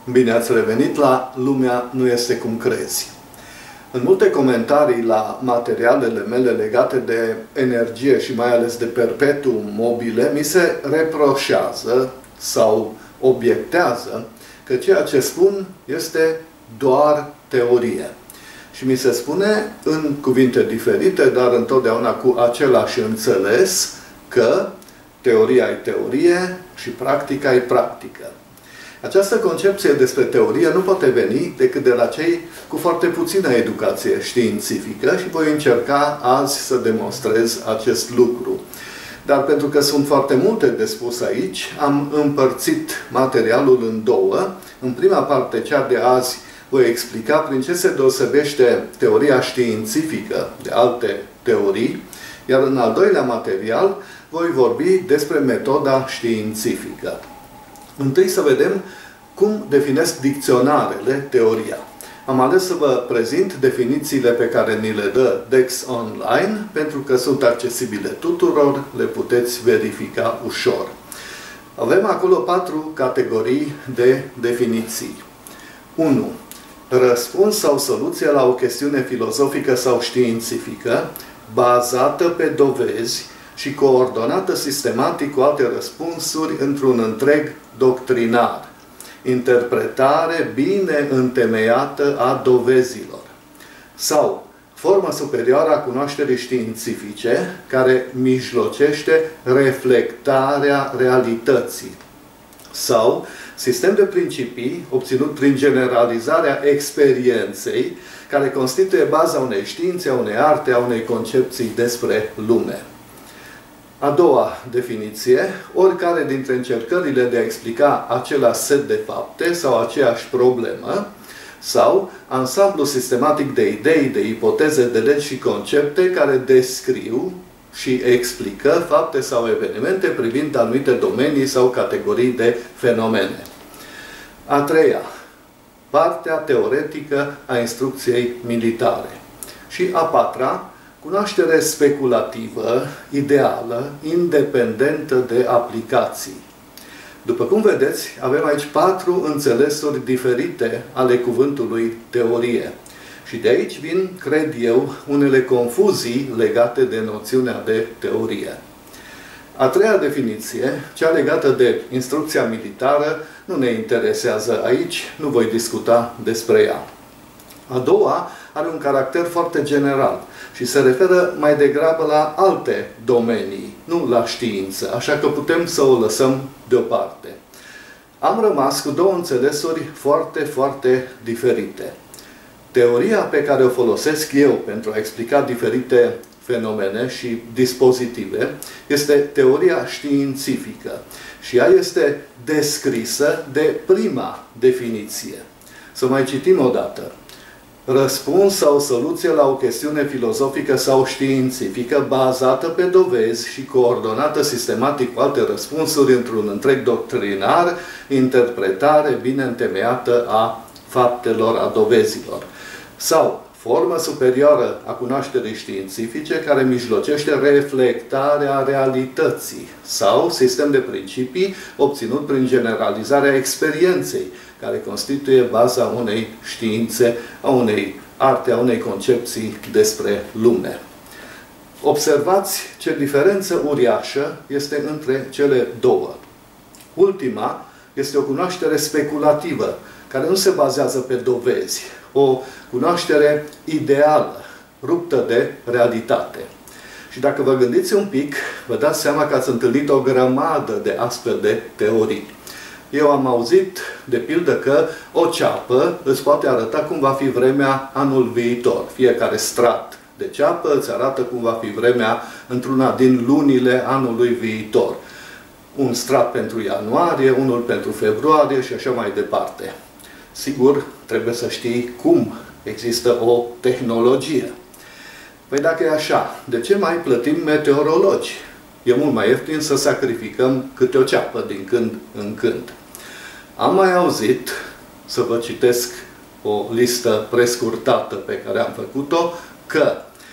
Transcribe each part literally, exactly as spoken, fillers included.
Bine ați revenit la Lumea nu este cum crezi. În multe comentarii la materialele mele legate de energie și mai ales de perpetuum mobile, mi se reproșează sau obiectează că ceea ce spun este doar teorie. Și mi se spune în cuvinte diferite, dar întotdeauna cu același înțeles, că teoria e teorie și practica e practică. Această concepție despre teorie nu poate veni decât de la cei cu foarte puțină educație științifică și voi încerca azi să demonstrez acest lucru. Dar pentru că sunt foarte multe de spus aici, am împărțit materialul în două. În prima parte, cea de azi, voi explica prin ce se deosebește teoria științifică de alte teorii, iar în al doilea material voi vorbi despre metoda științifică. Întâi să vedem cum definesc dicționarele teoria. Am ales să vă prezint definițiile pe care ni le dă Dex Online, pentru că sunt accesibile tuturor, le puteți verifica ușor. Avem acolo patru categorii de definiții. unu. Răspuns sau soluție la o chestiune filozofică sau științifică, bazată pe dovezi și coordonată sistematic cu alte răspunsuri într-un întreg doctrinar. Interpretare bine întemeiată a dovezilor. Sau formă superioară a cunoașterii științifice care mijlocește reflectarea realității. Sau sistem de principii obținut prin generalizarea experienței care constituie baza unei științe, a unei arte, a unei concepții despre lume. A doua definiție, oricare dintre încercările de a explica același set de fapte sau aceeași problemă, sau ansamblu sistematic de idei, de ipoteze, de legi și concepte care descriu și explică fapte sau evenimente privind anumite domenii sau categorii de fenomene. A treia, partea teoretică a instrucției militare. Și a patra, cunoaștere speculativă, ideală, independentă de aplicații. După cum vedeți, avem aici patru înțelesuri diferite ale cuvântului teorie. Și de aici vin, cred eu, unele confuzii legate de noțiunea de teorie. A treia definiție, cea legată de instrucția militară, nu ne interesează aici, nu voi discuta despre ea. A doua are un caracter foarte general și se referă mai degrabă la alte domenii, nu la știință, așa că putem să o lăsăm deoparte. Am rămas cu două înțelesuri foarte, foarte diferite. Teoria pe care o folosesc eu pentru a explica diferite fenomene și dispozitive este teoria științifică și ea este descrisă de prima definiție. Să mai citim o dată. Răspuns sau soluție la o chestiune filozofică sau științifică bazată pe dovezi și coordonată sistematic cu alte răspunsuri într-un întreg doctrinar, interpretare bine întemeiată a faptelor, a dovezilor. Sau formă superioară a cunoașterii științifice care mijlocește reflectarea realității. Sau sistem de principii obținut prin generalizarea experienței, care constituie baza unei științe, a unei arte, a unei concepții despre lume. Observați ce diferență uriașă este între cele două. Ultima este o cunoaștere speculativă, care nu se bazează pe dovezi. O cunoaștere ideală, ruptă de realitate. Și dacă vă gândiți un pic, vă dați seama că ați întâlnit o grămadă de astfel de teorii. Eu am auzit, de pildă, că o ceapă îți poate arăta cum va fi vremea anul viitor. Fiecare strat de ceapă îți arată cum va fi vremea într-una din lunile anului viitor. Un strat pentru ianuarie, unul pentru februarie și așa mai departe. Sigur, trebuie să știi cum există o tehnologie. Păi dacă e așa, de ce mai plătim meteorologi? E mult mai ieftin să sacrificăm câte o ceapă din când în când. Am mai auzit, să vă citesc o listă prescurtată pe care am făcut-o, că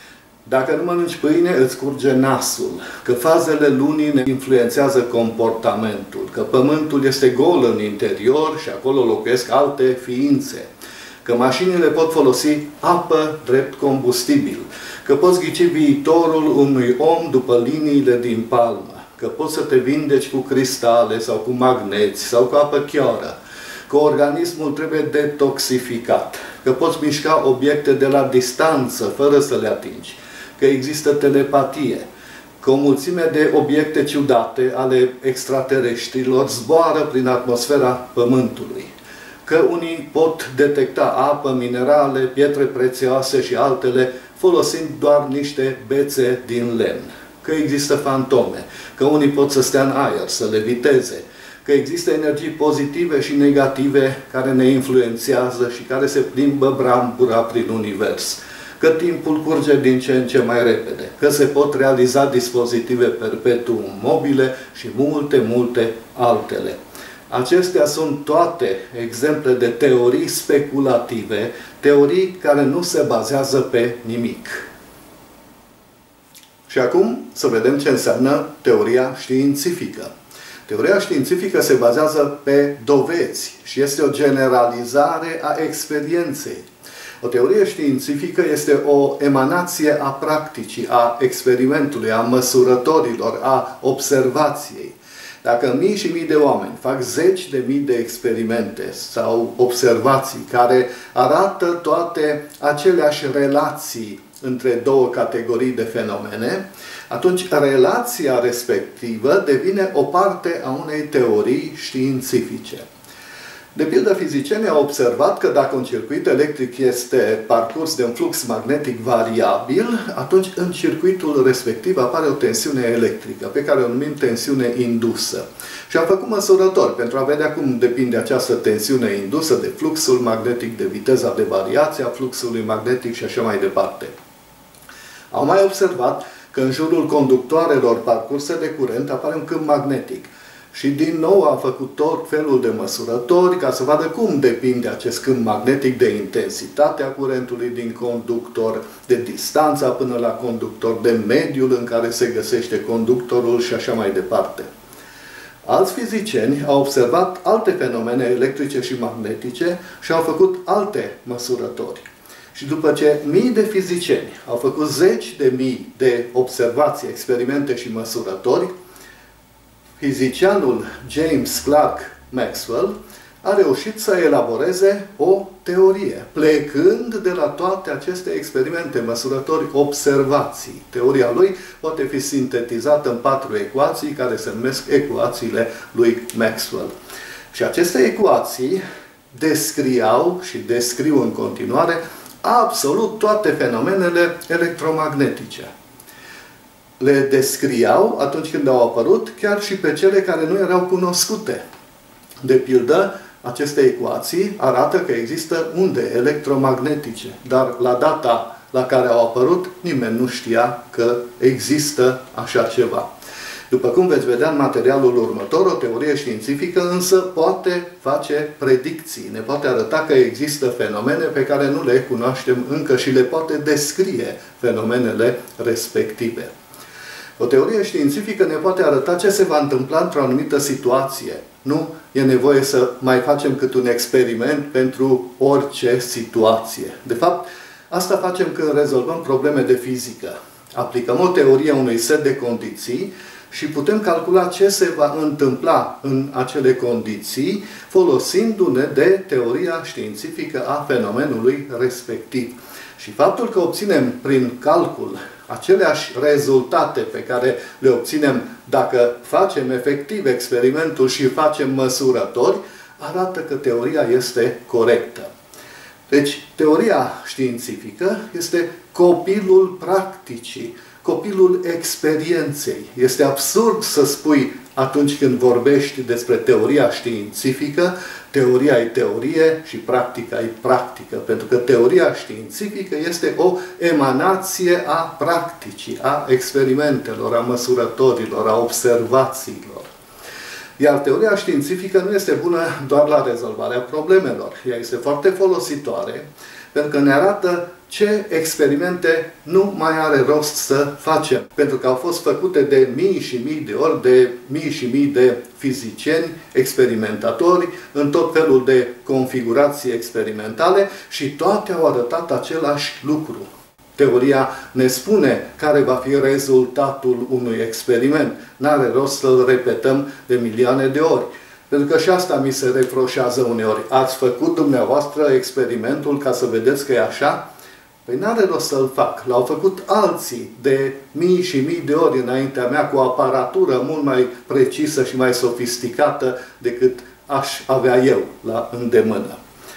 Dacă nu mănânci pâine, îți curge nasul, că fazele lunii ne influențează comportamentul, că pământul este gol în interior și acolo locuiesc alte ființe, că mașinile pot folosi apă drept combustibil, că poți ghici viitorul unui om după liniile din palmă, că poți să te vindeci cu cristale sau cu magneți sau cu apă chioră, că organismul trebuie detoxificat, că poți mișca obiecte de la distanță fără să le atingi, că există telepatie, că o mulțime de obiecte ciudate ale extraterestrilor zboară prin atmosfera Pământului, că unii pot detecta apă, minerale, pietre prețioase și altele folosind doar niște bețe din lemn, că există fantome, că unii pot să stea în aer, să leviteze, că există energii pozitive și negative care ne influențează și care se plimbă brambura prin univers, că timpul curge din ce în ce mai repede, că se pot realiza dispozitive perpetuum mobile și multe, multe altele. Acestea sunt toate exemple de teorii speculative, teorii care nu se bazează pe nimic. Și acum să vedem ce înseamnă teoria științifică. Teoria științifică se bazează pe dovezi și este o generalizare a experienței. O teorie științifică este o emanație a practicii, a experimentului, a măsurătorilor, a observației. Dacă mii și mii de oameni fac zeci de mii de experimente sau observații care arată toate aceleași relații între două categorii de fenomene, atunci relația respectivă devine o parte a unei teorii științifice. De pildă, fizicienii au observat că dacă un circuit electric este parcurs de un flux magnetic variabil, atunci în circuitul respectiv apare o tensiune electrică, pe care o numim tensiune indusă. Și am făcut măsurători pentru a vedea cum depinde această tensiune indusă de fluxul magnetic, de viteza de variație a fluxului magnetic și așa mai departe. Au mai observat că în jurul conductoarelor parcurse de curent apare un câmp magnetic. Și din nou a făcut tot felul de măsurători ca să vadă cum depinde acest câmp magnetic de intensitatea curentului din conductor, de distanța până la conductor, de mediul în care se găsește conductorul și așa mai departe. Alți fizicieni au observat alte fenomene electrice și magnetice și au făcut alte măsurători. Și după ce mii de fizicieni au făcut zeci de mii de observații, experimente și măsurători, fizicianul James Clerk Maxwell a reușit să elaboreze o teorie, plecând de la toate aceste experimente, măsurători, observații. Teoria lui poate fi sintetizată în patru ecuații, care se numesc ecuațiile lui Maxwell. Și aceste ecuații descriau și descriu în continuare absolut toate fenomenele electromagnetice. Le descriau atunci când au apărut, chiar și pe cele care nu erau cunoscute. De pildă, aceste ecuații arată că există unde electromagnetice, dar la data la care au apărut, nimeni nu știa că există așa ceva. După cum veți vedea în materialul următor, o teorie științifică însă poate face predicții, ne poate arăta că există fenomene pe care nu le cunoaștem încă și le poate descrie fenomenele respective. O teorie științifică ne poate arăta ce se va întâmpla într-o anumită situație. Nu e nevoie să mai facem cât un experiment pentru orice situație. De fapt, asta facem când rezolvăm probleme de fizică. Aplicăm o teorie unui set de condiții și putem calcula ce se va întâmpla în acele condiții folosindu-ne de teoria științifică a fenomenului respectiv. Și faptul că obținem prin calcul aceleași rezultate pe care le obținem dacă facem efectiv experimentul și facem măsurători, arată că teoria este corectă. Deci, teoria științifică este copilul practicii, copilul experienței. Este absurd să spui atunci când vorbești despre teoria științifică, teoria e teorie și practica e practică. Pentru că teoria științifică este o emanație a practicii, a experimentelor, a măsurătorilor, a observațiilor. Iar teoria științifică nu este bună doar la rezolvarea problemelor. Ea este foarte folositoare pentru că ne arată ce experimente nu mai are rost să facem. Pentru că au fost făcute de mii și mii de ori, de mii și mii de fizicieni, experimentatori, în tot felul de configurații experimentale și toate au arătat același lucru. Teoria ne spune care va fi rezultatul unui experiment. N-are rost să-l repetăm de milioane de ori. Pentru că și asta mi se reproșează uneori. Ați făcut dumneavoastră experimentul ca să vedeți că e așa? Păi n-are rost să-l fac. L-au făcut alții de mii și mii de ori înaintea mea cu o aparatură mult mai precisă și mai sofisticată decât aș avea eu la îndemână.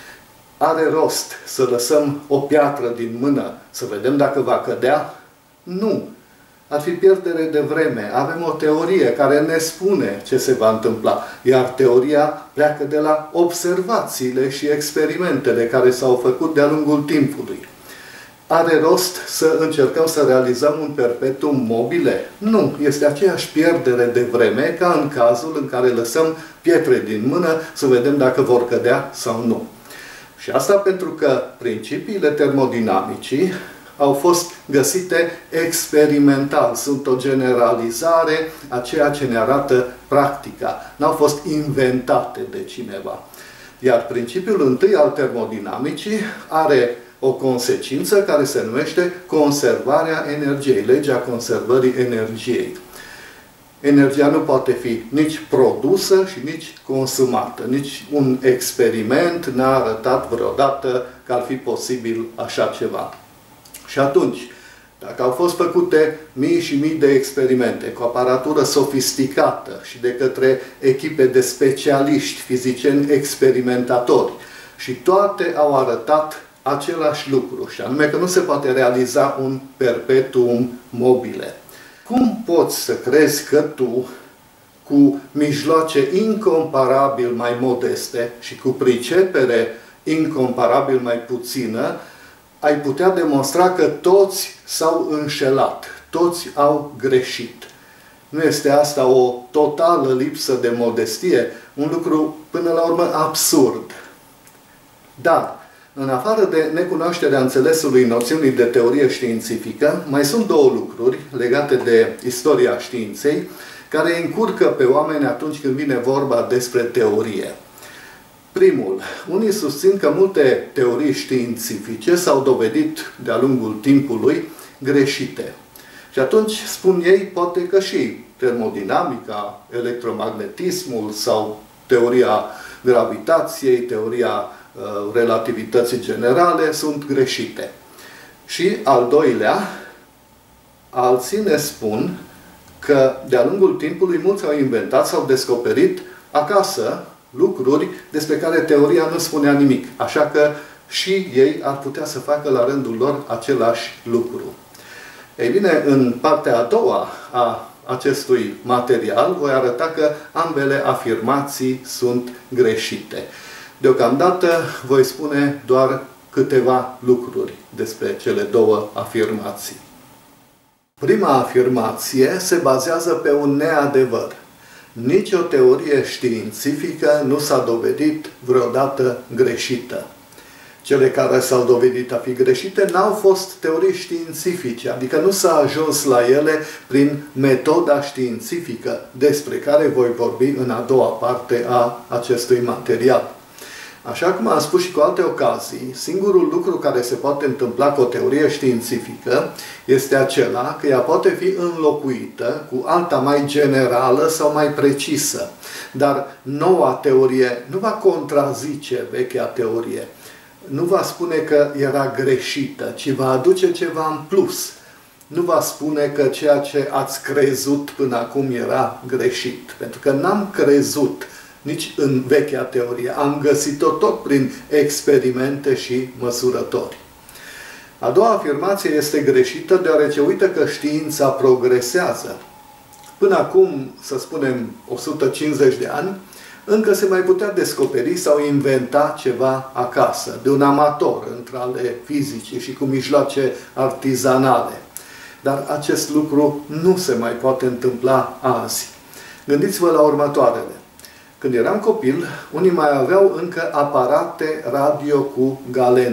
Are rost să lăsăm o piatră din mână să vedem dacă va cădea? Nu. Ar fi pierdere de vreme. Avem o teorie care ne spune ce se va întâmpla. Iar teoria pleacă de la observațiile și experimentele care s-au făcut de-a lungul timpului. Are rost să încercăm să realizăm un perpetuum mobile? Nu. Este aceeași pierdere de vreme ca în cazul în care lăsăm pietre din mână să vedem dacă vor cădea sau nu. Și asta pentru că principiile termodinamicii au fost găsite experimental. Sunt o generalizare a ceea ce ne arată practica. N-au fost inventate de cineva. Iar principiul întâi al termodinamicii are o consecință care se numește conservarea energiei, legea conservării energiei. Energia nu poate fi nici produsă și nici consumată. Nici un experiment n-a arătat vreodată că ar fi posibil așa ceva. Și atunci, dacă au fost făcute mii și mii de experimente cu aparatură sofisticată și de către echipe de specialiști, fizicieni experimentatori, și toate au arătat același lucru, și anume că nu se poate realiza un perpetuum mobile. Cum poți să crezi că tu, cu mijloace incomparabil mai modeste și cu pricepere incomparabil mai puțină, ai putea demonstra că toți s-au înșelat, toți au greșit? Nu este asta o totală lipsă de modestie? Un lucru, până la urmă, absurd. Dar, în afară de necunoașterea înțelesului noțiunii de teorie științifică, mai sunt două lucruri legate de istoria științei care încurcă pe oameni atunci când vine vorba despre teorie. Primul, unii susțin că multe teorii științifice s-au dovedit de-a lungul timpului greșite. Și atunci, spun ei, poate că și termodinamica, electromagnetismul sau teoria gravitației, teoria relativității generale sunt greșite. Și al doilea, alții ne spun că de-a lungul timpului mulți au inventat sau descoperit acasă lucruri despre care teoria nu spunea nimic. Așa că și ei ar putea să facă la rândul lor același lucru. Ei bine, în partea a doua a acestui material voi arăta că ambele afirmații sunt greșite. Deocamdată voi spune doar câteva lucruri despre cele două afirmații. Prima afirmație se bazează pe un neadevăr. Nici o teorie științifică nu s-a dovedit vreodată greșită. Cele care s-au dovedit a fi greșite n-au fost teorii științifice, adică nu s-a ajuns la ele prin metoda științifică, despre care voi vorbi în a doua parte a acestui material. Așa cum am spus și cu alte ocazii, singurul lucru care se poate întâmpla cu o teorie științifică este acela că ea poate fi înlocuită cu alta mai generală sau mai precisă. Dar noua teorie nu va contrazice vechea teorie. Nu va spune că era greșită, ci va aduce ceva în plus. Nu va spune că ceea ce ați crezut până acum era greșit. Pentru că n-am crezut nici în vechea teorie. Am găsit-o tot prin experimente și măsurători. A doua afirmație este greșită deoarece uită că știința progresează. Până acum, să spunem, o sută cincizeci de ani, încă se mai putea descoperi sau inventa ceva acasă, de un amator, între ale fizicii și cu mijloace artizanale. Dar acest lucru nu se mai poate întâmpla azi. Gândiți-vă la următoarele. Când eram copil, unii mai aveau încă aparate radio cu galenă.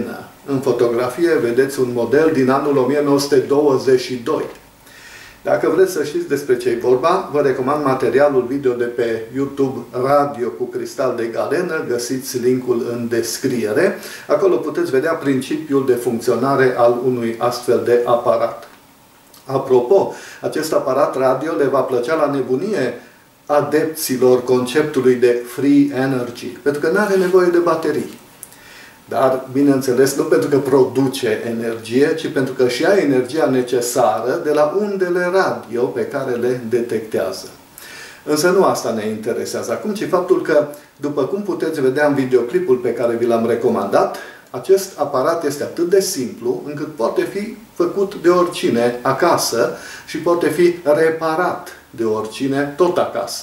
În fotografie vedeți un model din anul o mie nouă sute douăzeci și doi. Dacă vreți să știți despre ce e vorba, vă recomand materialul video de pe YouTube Radio cu cristal de galenă, găsiți linkul în descriere. Acolo puteți vedea principiul de funcționare al unui astfel de aparat. Apropo, acest aparat radio le va plăcea la nebunie adepților conceptului de free energy, pentru că nu are nevoie de baterii. Dar, bineînțeles, nu pentru că produce energie, ci pentru că și ia energia necesară de la undele radio pe care le detectează. Însă nu asta ne interesează acum, ci faptul că, după cum puteți vedea în videoclipul pe care vi l-am recomandat, acest aparat este atât de simplu încât poate fi făcut de oricine acasă și poate fi reparat de oricine tot acasă.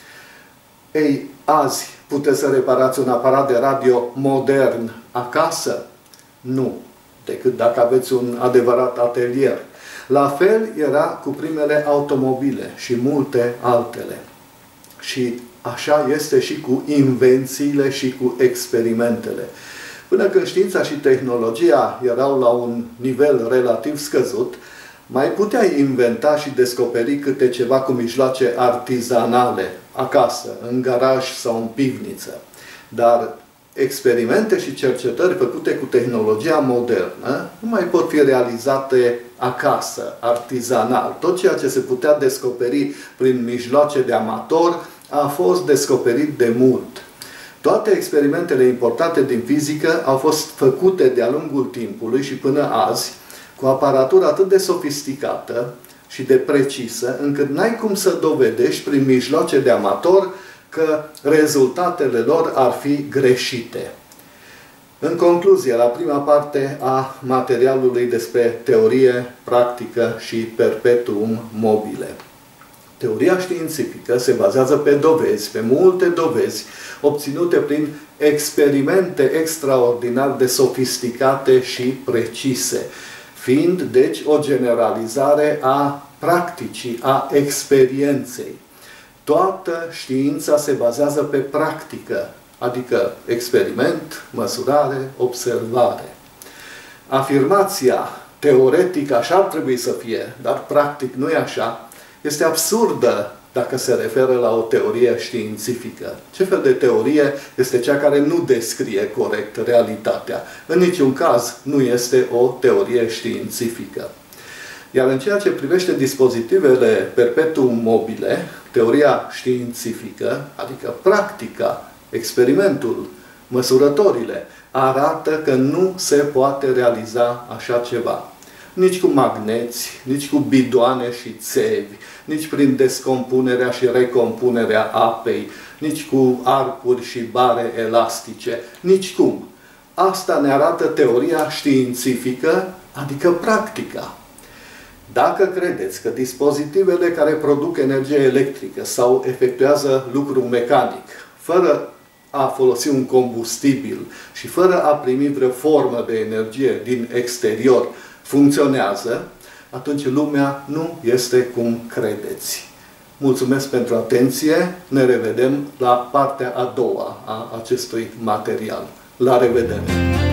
Ei, azi puteți să reparați un aparat de radio modern acasă? Nu, decât dacă aveți un adevărat atelier. La fel era cu primele automobile și multe altele. Și așa este și cu invențiile și cu experimentele. Până când știința și tehnologia erau la un nivel relativ scăzut, mai puteai inventa și descoperi câte ceva cu mijloace artizanale, acasă, în garaj sau în pivniță. Dar experimente și cercetări făcute cu tehnologia modernă nu mai pot fi realizate acasă, artizanal. Tot ceea ce se putea descoperi prin mijloace de amator a fost descoperit de mult. Toate experimentele importante din fizică au fost făcute de-a lungul timpului și până azi cu aparatură atât de sofisticată și de precisă, încât n-ai cum să dovedești prin mijloace de amator că rezultatele lor ar fi greșite. În concluzie, la prima parte a materialului despre teorie, practică și perpetuum mobile. Teoria științifică se bazează pe dovezi, pe multe dovezi, obținute prin experimente extraordinar de sofisticate și precise, fiind, deci, o generalizare a practicii, a experienței. Toată știința se bazează pe practică, adică experiment, măsurare, observare. Afirmația teoretică așa ar trebui să fie, dar practic nu e așa, este absurdă dacă se referă la o teorie științifică. Ce fel de teorie este cea care nu descrie corect realitatea? În niciun caz nu este o teorie științifică. Iar în ceea ce privește dispozitivele perpetuum mobile, teoria științifică, adică practica, experimentul, măsurătorile, arată că nu se poate realiza așa ceva. Nici cu magneți, nici cu bidoane și țevi, nici prin descompunerea și recompunerea apei, nici cu arcuri și bare elastice, nici cum. Asta ne arată teoria științifică, adică practica. Dacă credeți că dispozitivele care produc energie electrică sau efectuează lucru mecanic, fără a folosi un combustibil și fără a primi vreo formă de energie din exterior, funcționează, atunci lumea nu este cum credeți. Mulțumesc pentru atenție, ne revedem la partea a doua a acestui material. La revedere!